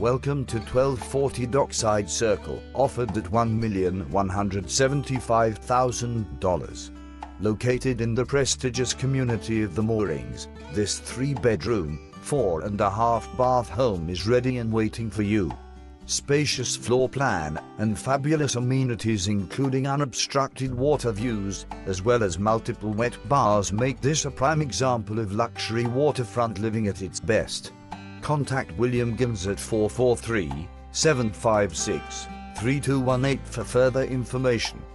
Welcome to 1240 Dockside Circle, offered at $1,175,000. Located in the prestigious community of the Moorings, this 3-bedroom, 4.5-bath home is ready and waiting for you. Spacious floor plan and fabulous amenities including unobstructed water views, as well as multiple wet bars make this a prime example of luxury waterfront living at its best. Contact William Ganz at 443-756-3218 for further information.